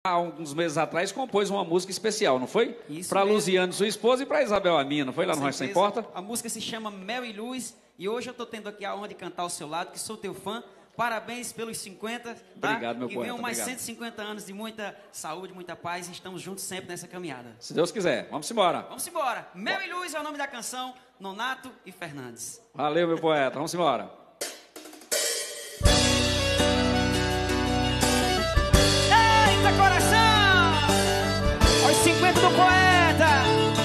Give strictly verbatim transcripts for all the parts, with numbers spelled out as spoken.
há alguns meses atrás, compôs uma música especial, não foi? Isso Para mesmo. Luziane, sua esposa, e para Isabel, a minha, não foi? Lá no Rancho Sem Porta? A música se chama Mel e Luz, e hoje eu estou tendo aqui a honra de cantar ao seu lado, que sou teu fã. Parabéns pelos cinquenta, tá? Obrigado, meu que poeta, venham mais obrigado. cento e cinquenta anos de muita saúde, muita paz, e estamos juntos sempre nessa caminhada. Se Deus quiser. Vamos embora. Vamos embora. Mel e Luz é o nome da canção, Nonato e Fernandes. Valeu, meu poeta. Vamos embora. Eita, coração! Os cinquenta do poeta!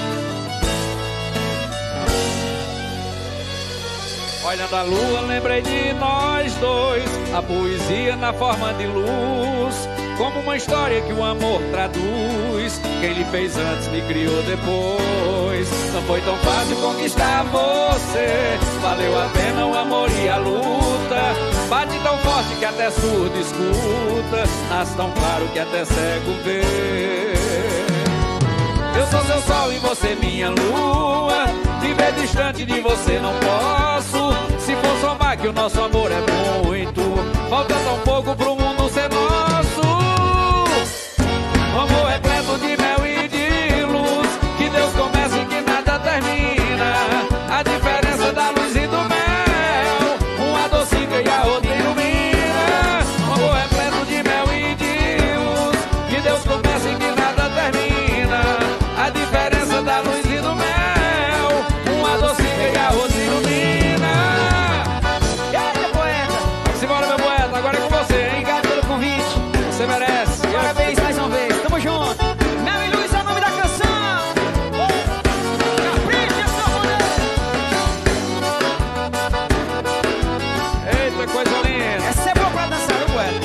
Olhando a lua, lembrei de nós dois, a poesia na forma de luz, como uma história que o amor traduz. Quem lhe fez antes me criou depois. Não foi tão fácil conquistar você, valeu a pena o amor e a luta. Bate tão forte que até surdo escuta, nasce tão claro que até cego vê. Eu sou seu sol e você minha lua, viver distante de você não posso. Se for somar que o nosso amor é muito, falta tão pouco pro mundo ser nosso. O amor repleto de mel e de luz, que Deus começa e que nada termina. A diferença da luz e do mel, uma adocica e a outra ilumina. O amor repleto de mel e de luz, que Deus começa e que nada termina. A diferença da luz e do mel, uma adocica e a outra ilumina. E aí, poeta? Vamos embora, meu poeta, agora é com você, hein? Obrigado pelo convite. Você merece. Parabéns mais uma vez. Tamo junto. Mel e Luz é o nome da canção. Capricha, seu Eita, coisa linda. Essa é boa pra dançar, viu, poeta?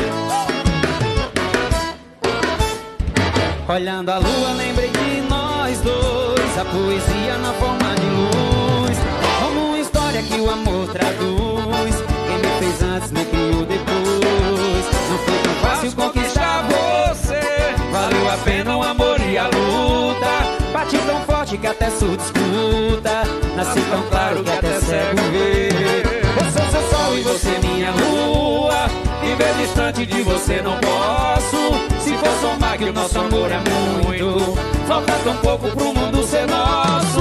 Olhando a lua, lembrei de nós dois, a poesia na forma de luz, como uma história que o amor traduz. Quem me fez antes me criou depois. Não foi tão fácil conquistar você, valeu a pena o amor e a luta. Bati tão forte que até surdo escuta, nasci tão claro que até cego vê. Eu sou seu sol e você minha lua, viver distante de você não posso. Se for somar que o nosso amor é muito, falta tão pouco pro mundo ser nosso.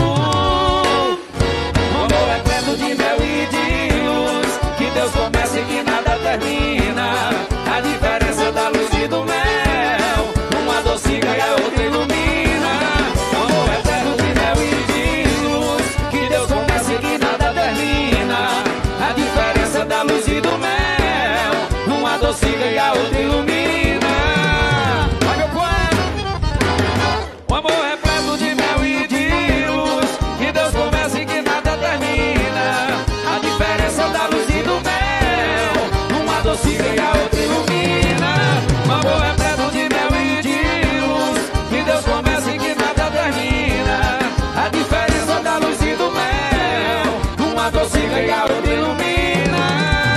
O amor é pleno de mel e de luz, que Deus começa e que nada termina. A diferença da luz e do mel, uma adocica e a outra ilumina. O amor é pleno de mel e de luz, que Deus começa e que nada termina. A diferença da luz e do mel, uma adocica e a outra ilumina. Vai, meu poeta! O amor é repleto de mel e de luz, que Deus começa e que nada termina. A diferença da luz e do mel, uma adocica e a outra ilumina. O amor é repleto de mel e de luz, que Deus começa e que nada termina. A diferença da luz e do mel, uma adocica e a outra ilumina.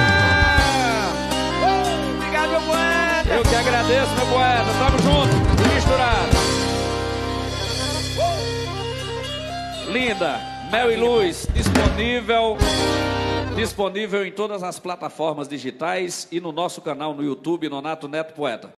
Oh, obrigado, meu poeta. Eu que agradeço, meu poeta. Tamo junto e misturado. Linda, Mel e Luz, disponível, disponível em todas as plataformas digitais e no nosso canal no YouTube, Nonato Neto Poeta.